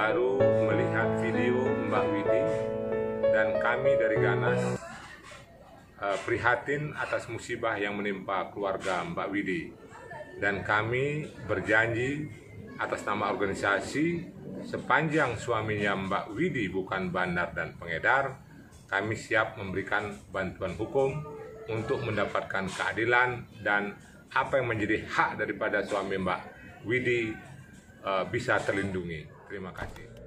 baru melihat video Mbak Widi dan kami dari Ganas prihatin atas musibah yang menimpa keluarga Mbak Widi, dan kami berjanji atas nama organisasi sepanjang suaminya Mbak Widi bukan bandar dan pengedar, kami siap memberikan bantuan hukum untuk mendapatkan keadilan dan apa yang menjadi hak daripada suami Mbak Widi bisa terlindungi. Terima kasih.